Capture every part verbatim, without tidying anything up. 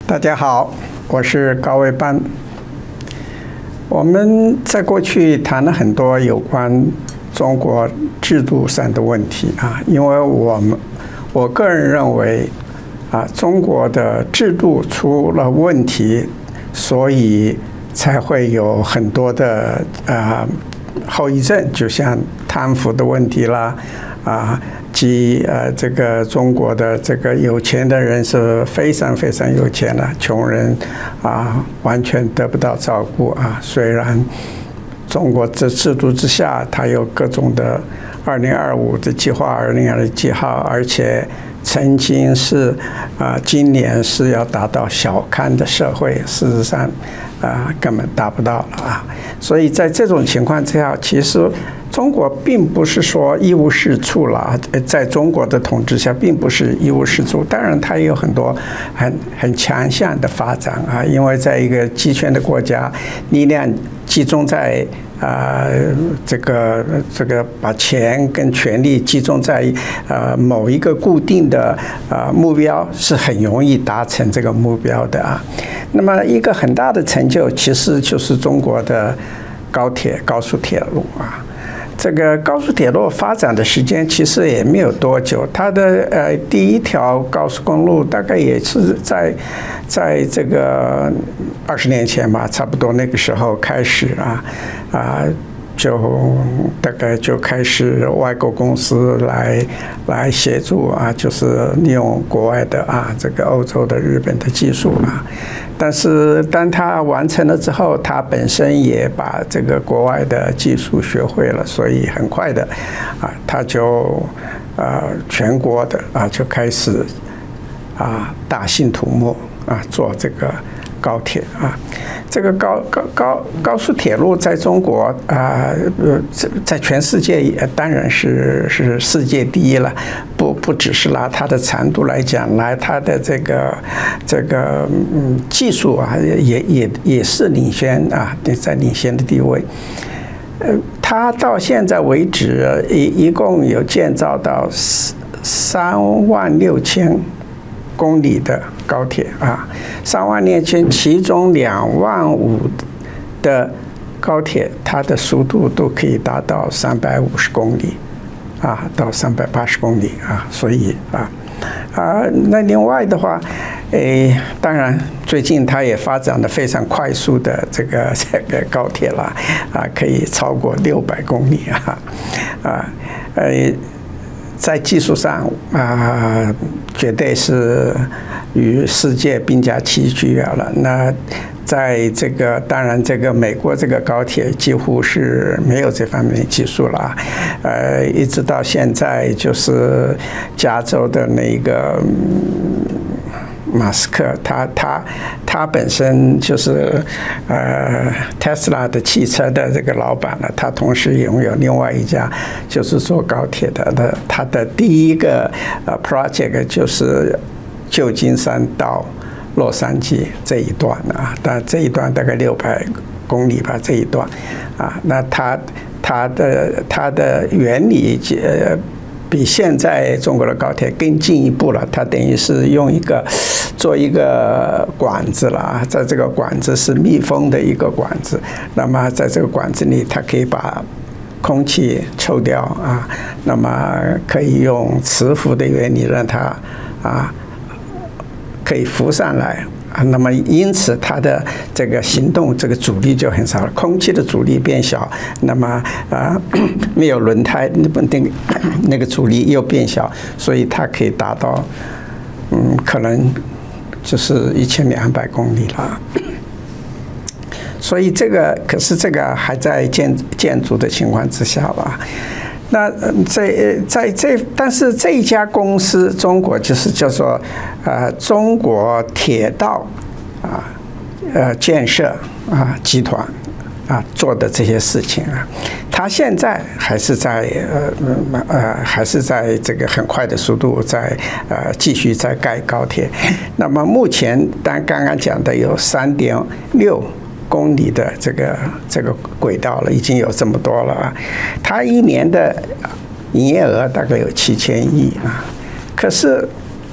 大家好，我是高维班。我们在过去谈了很多有关中国制度上的问题啊，因为我们我个人认为啊，中国的制度出了问题，所以才会有很多的啊后遗症，就像贪腐的问题啦，啊。即呃，这个中国的这个有钱的人是非常非常有钱了，穷人啊完全得不到照顾啊。虽然中国这制度之下，它有各种的二零二五的计划、二零二零计划，而且曾经是啊，今年是要达到小康的社会，事实上啊根本达不到了啊。所以在这种情况之下，其实中国并不是说一无是处了，在中国的统治下，并不是一无是处。当然，它也有很多很很强项的发展啊，因为在一个集权的国家，力量集中在啊、呃、这个这个把钱跟权力集中在呃某一个固定的啊、呃、目标，是很容易达成这个目标的啊。那么一个很大的成就，其实就是中国的高铁、高速铁路啊。这个高速铁路发展的时间其实也没有多久，它的呃第一条高速公路大概也是在在这个二十年前吧，差不多那个时候开始啊啊，就大概就开始外国公司来来协助啊，就是利用国外的啊这个欧洲的、日本的技术啊。但是当他完成了之后，他本身也把这个国外的技术学会了，所以很快的，啊，他就啊全国的啊就开始啊大兴土木啊做这个高铁啊。这个高高高高速铁路在中国啊，呃，在全世界也当然是是世界第一了。不不只是拿它的长度来讲，拿它的这个这个嗯技术啊，也也也是领先啊，在领先的地位。呃，它到现在为止一一共有建造到三万六千公里的高铁啊，三万六千，其中两万五的高铁，它的速度都可以达到三百五十公里，啊，到三百八十公里啊，所以啊啊，那另外的话，诶，当然最近它也发展的非常快速的这个这个高铁了啊，可以超过六百公里啊啊呃。在技术上啊，绝对是与世界并驾齐驱了。那在这个当然，这个美国这个高铁几乎是没有这方面的技术了。呃，一直到现在，就是加州的那个马斯克，他他他本身就是呃特斯拉的汽车的这个老板了，他同时拥有另外一家就是做高铁的，他他的第一个呃 project 就是旧金山到洛杉矶这一段啊，但这一段大概六百公里吧，这一段啊，那他他的他的原理呃。比现在中国的高铁更进一步了，它等于是用一个做一个管子了，在这个管子是密封的一个管子，那么在这个管子里，它可以把空气抽掉啊，那么可以用磁浮的原理让它啊可以浮上来。啊，那么因此它的这个行动这个阻力就很少了，空气的阻力变小，那么啊没有轮胎那个那个阻力又变小，所以它可以达到嗯可能就是一千两百公里了。所以这个可是这个还在建建筑的情况之下吧。那在在这，但是这一家公司，中国就是叫做呃中国铁道啊呃建设啊集团啊做的这些事情啊，它现在还是在呃呃还是在这个很快的速度在呃继续在盖高铁。那么目前当刚刚讲的有三点六。公里的这个这个轨道了，已经有这么多了啊！它一年的营业额大概有七千亿啊，可是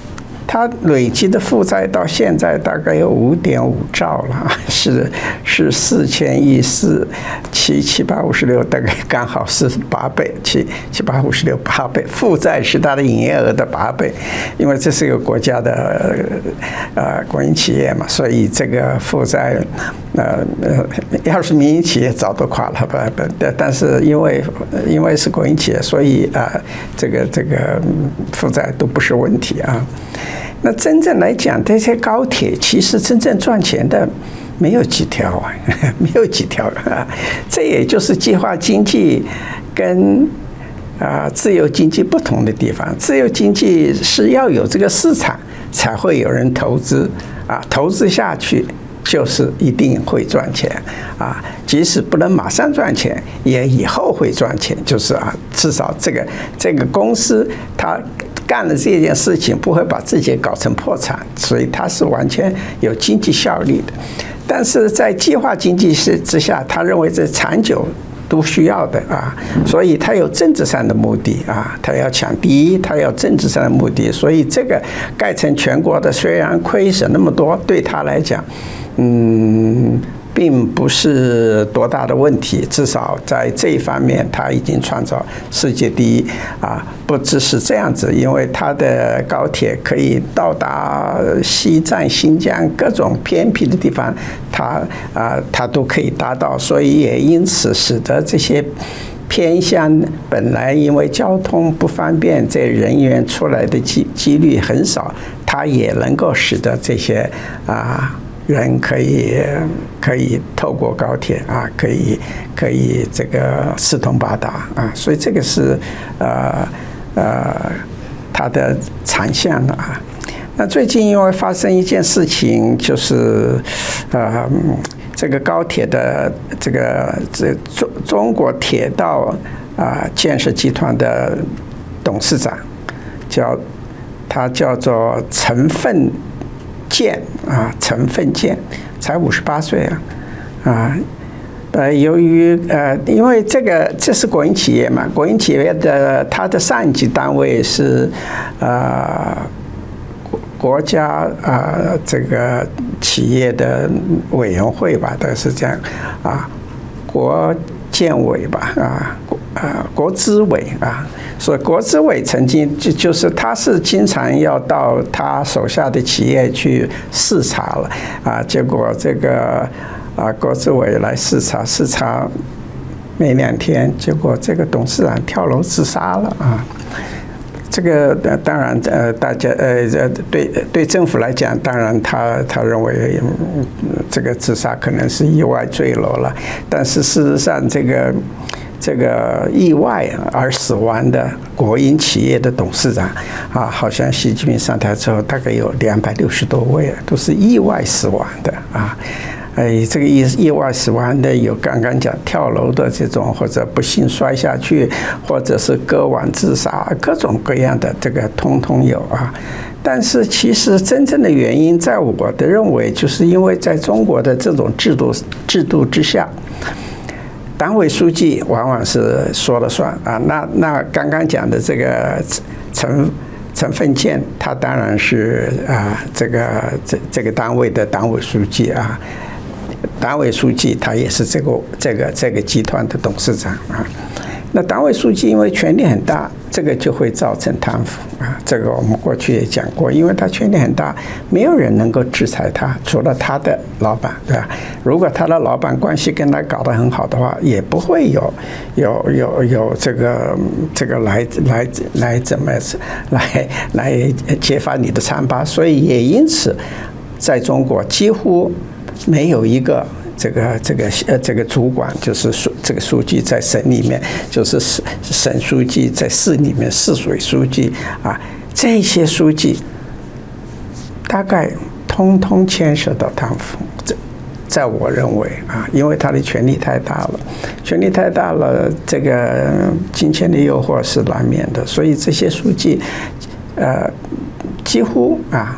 它累积的负债到现在大概有五点五兆了，是是四千亿，四七七八五十六，大概刚好是八倍，七七八五十六八倍，负债是它的营业额的八倍，因为这是一个国家的呃国营企业嘛，所以这个负债呃呃要是民营企业早都垮了吧，但是因为因为是国营企业，所以啊、呃、这个这个负债都不是问题啊。那真正来讲，这些高铁其实真正赚钱的没有几条啊，没有几条啊。这也就是计划经济跟啊自由经济不同的地方。自由经济是要有这个市场，才会有人投资啊，投资下去就是一定会赚钱啊。即使不能马上赚钱，也以后会赚钱。就是啊，至少这个这个公司它干了这件事情，不会把自己搞成破产，所以它是完全有经济效力的。但是在计划经济之下，他认为这长久都需要的啊，所以他有政治上的目的啊，他要抢第一，他要政治上的目的，所以这个盖成全国的，虽然亏损那么多，对他来讲，嗯。并不是多大的问题，至少在这一方面，他已经创造世界第一啊！不只是这样子，因为它的高铁可以到达西藏、新疆各种偏僻的地方，它啊它都可以达到，所以也因此使得这些偏乡本来因为交通不方便，这人员出来的几几率很少，它也能够使得这些啊。人可以可以透过高铁啊，可以可以这个四通八达啊，所以这个是呃呃它的长项啊。那最近因为发生一件事情，就是呃这个高铁的这个这中中国铁道啊建设集团的董事长叫他叫做陈奋健啊，陈奋健才五十八岁啊，啊，呃，由于呃，因为这个这是国营企业嘛，国营企业的它的上级单位是呃国家啊、呃、这个企业的委员会吧，都是这样啊，国建委吧啊。啊，国资委啊，所以国资委曾经就就是他是经常要到他手下的企业去视察了啊，结果这个啊国资委来视察，视察没两天，结果这个董事长跳楼自杀了啊。这个当然呃，大家呃对对政府来讲，当然他他认为这个自杀可能是意外坠楼了，但是事实上这个。这个意外而死亡的国营企业的董事长啊，好像习近平上台之后，大概有两百六十多位，都是意外死亡的啊。哎，这个意意外死亡的有刚刚讲跳楼的这种，或者不幸摔下去，或者是割腕自杀，各种各样的这个通通有啊。但是其实真正的原因，在我的认为，就是因为在中国的这种制度制度之下。党委书记往往是说了算啊，那那刚刚讲的这个陈陈奋健，他当然是啊这个这这个单位的党委书记啊，党委书记他也是这个这个这个集团的董事长啊。那党委书记因为权力很大，这个就会造成贪腐啊。这个我们过去也讲过，因为他权力很大，没有人能够制裁他，除了他的老板，对吧？如果他的老板关系跟他搞得很好的话，也不会有有有有这个这个来来来怎么来来揭发你的疮疤。所以也因此，在中国几乎没有一个。这个这个呃这个主管就是书这个书记在省里面，就是省省书记在市里面，市委书记啊，这些书记大概通通牵涉到贪腐。这在我认为啊，因为他的权力太大了，权力太大了，这个金钱的诱惑是难免的，所以这些书记呃几乎啊。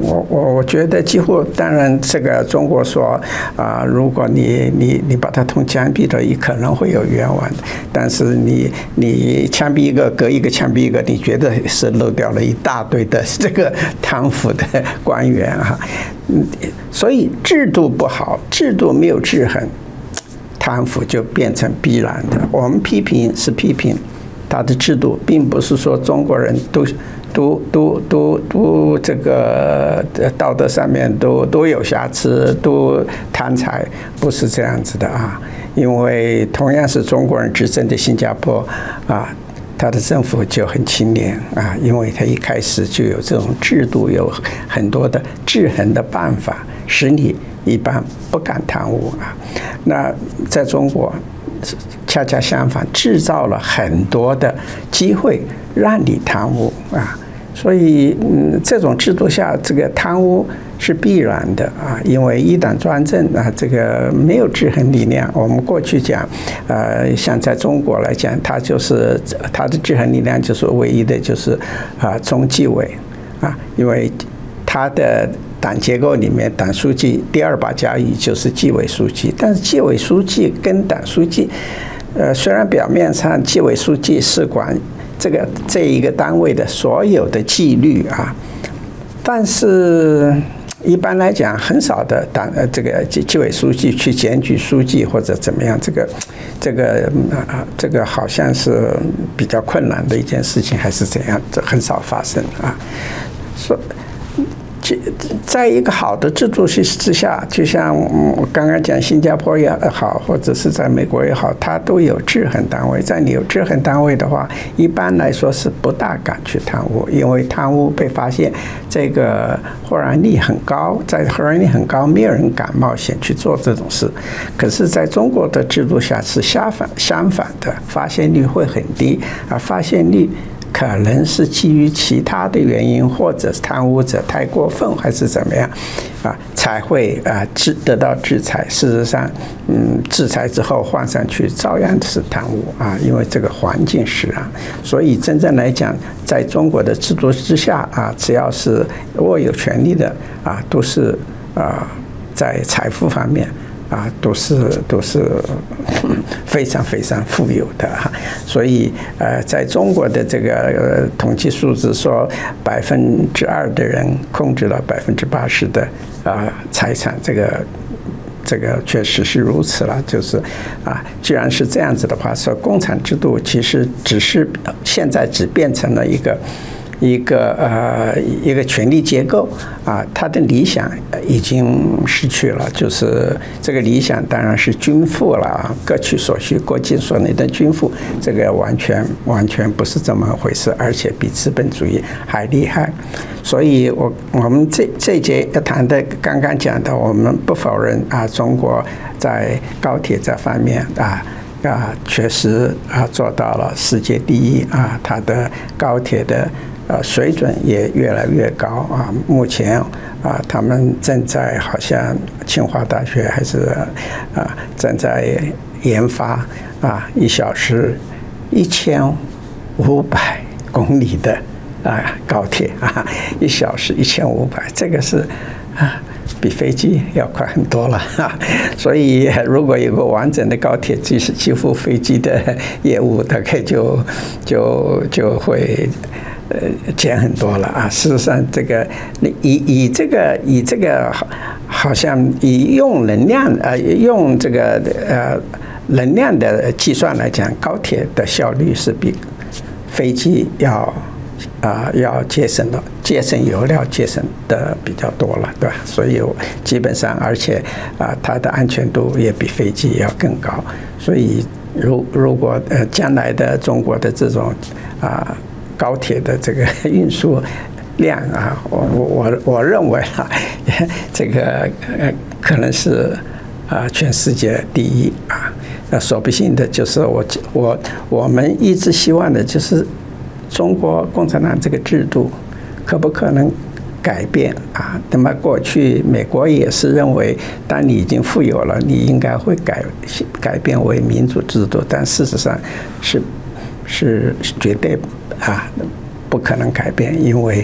我我我觉得几乎，当然这个中国说啊、呃，如果你你你把它通枪毙了，也可能会有冤枉的。但是你你枪毙一个，隔一个枪毙一个，你觉得是漏掉了一大堆的这个贪腐的官员啊。嗯，所以制度不好，制度没有制衡，贪腐就变成必然的。我们批评是批评它的制度，并不是说中国人都。都都都都这个道德上面都都有瑕疵，都贪财，不是这样子的啊。因为同样是中国人执政的新加坡啊，他的政府就很清廉啊，因为他一开始就有这种制度，有很多的制衡的办法，使你一般不敢贪污啊。那在中国恰恰相反，制造了很多的机会让你贪污啊。所以，嗯，这种制度下，这个贪污是必然的啊，因为一党专政啊，这个没有制衡力量。我们过去讲，呃，像在中国来讲，它就是它的制衡力量就是唯一的，就是啊，中纪委啊，因为它的党结构里面，党书记第二把交椅就是纪委书记，但是纪委书记跟党书记，呃，虽然表面上纪委书记是管这个这一个单位的所有的纪律啊，但是一般来讲，很少的党呃这个纪纪委书记去检举书记或者怎么样，这个这个啊这个好像是比较困难的一件事情，还是怎样，这很少发生啊。说。在一个好的制度之下，就像我刚刚讲，新加坡也好，或者是在美国也好，它都有制衡单位。在你有制衡单位的话，一般来说是不大敢去贪污，因为贪污被发现，这个获然率很高，在获然率很高，没有人敢冒险去做这种事。可是，在中国的制度下是相反相反的，发现率会很低，而发现率。可能是基于其他的原因，或者是贪污者太过分，还是怎么样，啊，才会啊制得到制裁。事实上，嗯，制裁之后换上去照样是贪污啊，因为这个环境使然。所以真正来讲，在中国的制度之下啊，只要是握有权力的啊，都是啊在财富方面。啊，都是都是非常非常富有的哈，所以呃，在中国的这个呃统计数字说，百分之二的人控制了百分之八十的啊财产，这个这个确实是如此了。就是啊，既然是这样子的话，说共产制度其实只是现在只变成了一个。一个呃一个权力结构啊，他的理想已经失去了，就是这个理想当然是均富了，各取所需，各尽所能的均富，这个完全完全不是这么回事，而且比资本主义还厉害。所以我我们这这节要谈的，刚刚讲的，我们不否认啊，中国在高铁这方面啊。啊，确实啊，做到了世界第一啊！它的高铁的呃水准也越来越高啊。目前啊，他们正在好像清华大学还是啊正在研发啊一小时一千五百公里的啊高铁啊，一小时一千五百，这个是啊。比飞机要快很多了哈，所以如果有个完整的高铁，即使几乎飞机的业务，大概就就就会呃减很多了啊。事实上，这个以以这个以这个好像以用能量呃用这个呃能量的计算来讲，高铁的效率是比飞机要。啊、呃，要节省的节省油料节省的比较多了，对吧？所以基本上，而且啊、呃，它的安全度也比飞机要更高。所以，如如果呃将来的中国的这种啊、呃、高铁的这个运输量啊，我我我我认为啊，这个呃可能是啊、呃、全世界第一啊。那说不定的就是我我我们一直希望的就是。中国共产党这个制度可不可能改变啊？那么过去美国也是认为，当你已经富有了，你应该会改改变为民主制度，但事实上是是绝对啊不可能改变，因为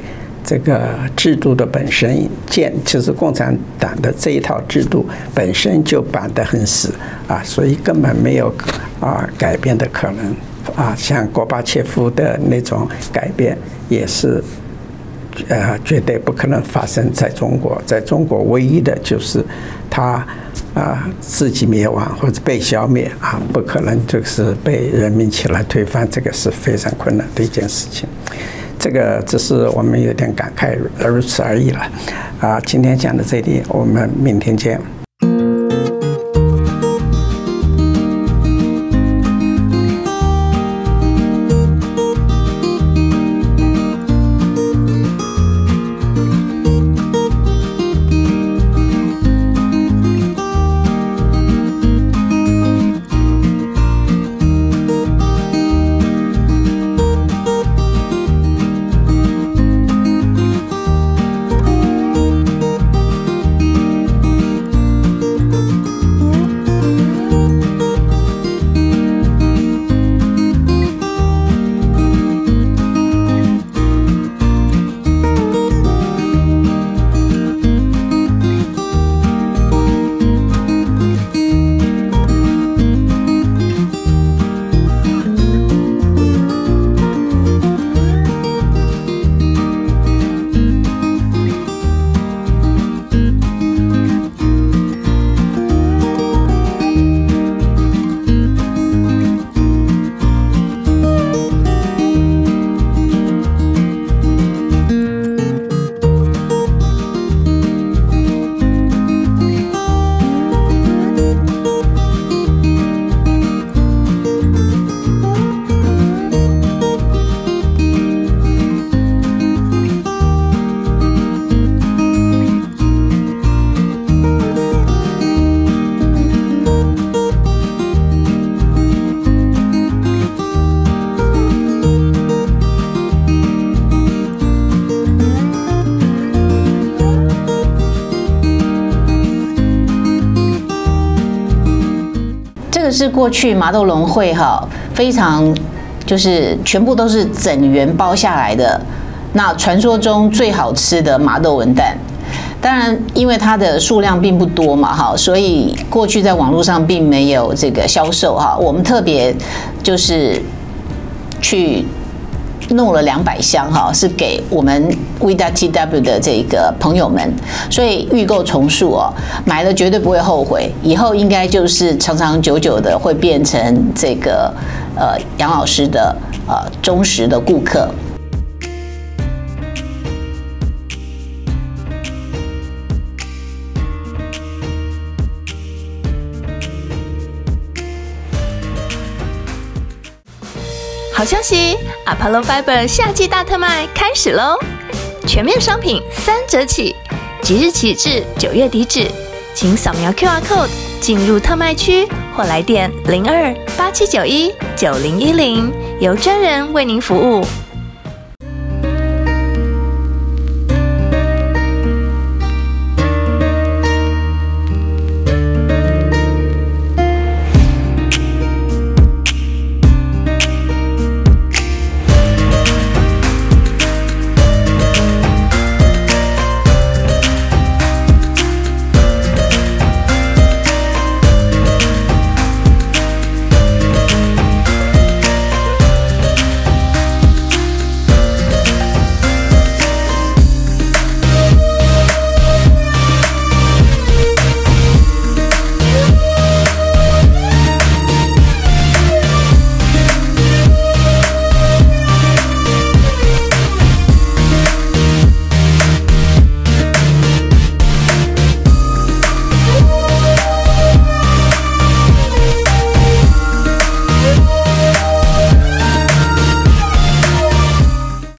这个制度的本身建，其实共产党的这一套制度本身就绑得很死啊，所以根本没有啊改变的可能啊。像戈巴切夫的那种改变也是呃绝对不可能发生在中国。在中国唯一的就是他啊自己灭亡或者被消灭啊，不可能就是被人民起来推翻，这个是非常困难的一件事情。这个只是我们有点感慨，如此而已了。啊，今天讲到这里，我们明天见。 这是过去麻豆龙会哈，非常就是全部都是整圆包下来的。那传说中最好吃的麻豆文旦，当然因为它的数量并不多嘛哈，所以过去在网络上并没有这个销售哈。我们特别就是去弄了两百箱哈，是给我们 V T W 的这个朋友们，所以预购重数哦，买了绝对不会后悔，以后应该就是长长久久的会变成这个呃杨老师的呃忠实的顾客。 好消息 ，Apollo Fiber 夏季大特卖开始喽！全面商品三折起，即日起至九月底止，请扫描 Q R code 进入特卖区或来电零二八七九一九零一零，由专人为您服务。